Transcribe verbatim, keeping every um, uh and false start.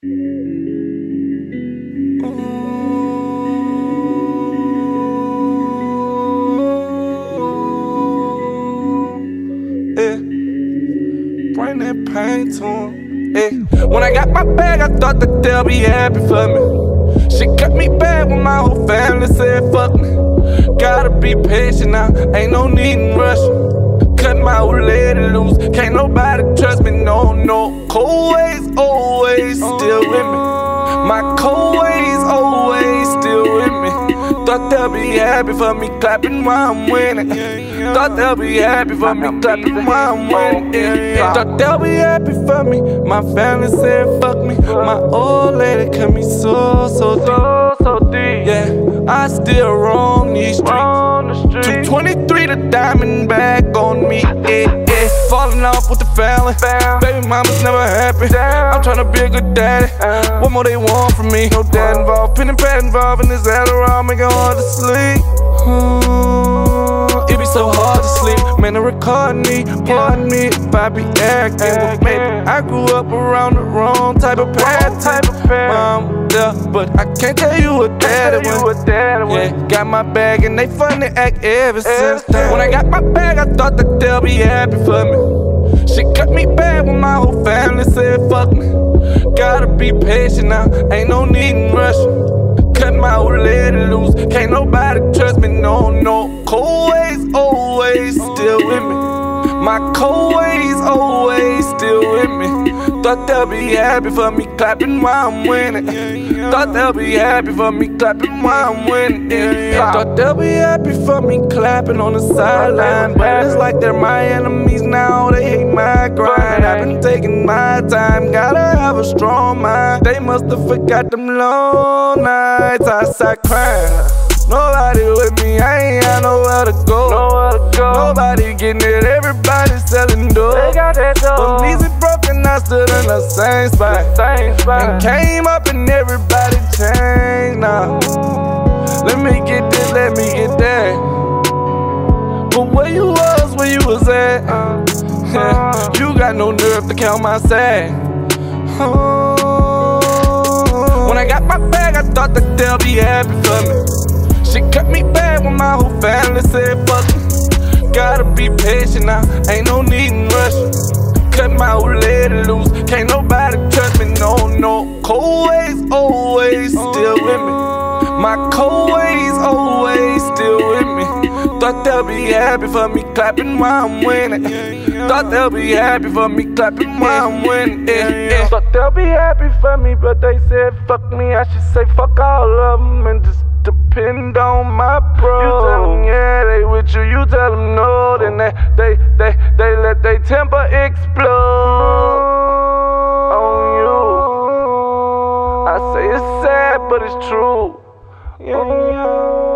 Yeah. Bring that pain to him. Yeah. When I got my bag, I thought that they'll be happy for me. She cut me bad when my whole family said fuck me. Gotta be patient now, ain't no need in rushing. Cut my old lady loose, can't nobody trust me, no, no. Cold ways always still with me. My cold ways always still with me. Thought they'll be happy for me clapping while I'm winning. Thought they'll be happy for me clapping while I'm winning. Yeah. Thought they'll be happy for me. My family said fuck me. My old lady cut me so, so deep. So deep. Yeah, I still roam these streets. two twenty-three, the diamond back on me. Yeah, yeah. Falling off with the family. Baby mama's never happy. I'm tryna be a good daddy. What more they want from me? No dad involved, pen and pad involved in this Adderall, make it hard to sleep. It be so hard to sleep. Man, they record me, pardon me if I be acting. Well, maybe I grew up around the wrong type of path. Mom, yeah, but I can't tell you what daddy was. Yeah, got my bag and they funny act ever since then. When I got my bag, I thought that they'll be happy for me. She cut me bad when my whole family said fuck me. Gotta be patient now, ain't no need in rushing. Cut my old lady loose, can't nobody trust me, no, no. Cold ways always still with me. My cold ways always still with me. Thought they'll be happy for me clapping while I'm winning. Thought they'll be happy for me clapping while I'm winning. Yeah. Thought they'll be happy for me clapping on the sideline, but it's like they're my enemies now. They hate my grind. I've been taking my time, gotta have a strong mind. They must have forgot them long nights outside crying. Nobody with me, I ain't got nowhere to go. Nowhere to go. Nobody getting it, everybody's selling dope. They got that dope. But easy broken, I stood in the same spot. The same spot. And came up and everybody changed now. Let me get this, let me get that. But where you was, where you was at? Uh, you got no nerve to count my sack. Oh. When I got my bag, I thought that they'll be happy for me. She cut me bad when my whole family said fuck me. Gotta be patient now, ain't no need in rushing. Cut my old lady loose, can't nobody trust me, no, no. Cold ways always still with me. My cold ways always still with me. Thought they'll be happy for me clapping while I'm winning. Thought they'll be happy for me clapping while I'm winning. Yeah, yeah. Thought they'll be happy for me, but they said fuck me. I should say fuck all of them and just depend on my bro. You tell them yeah, they with you. You tell them no, then they they they they let they temper explode on you. I say it's sad, but it's true. Yeah, yeah.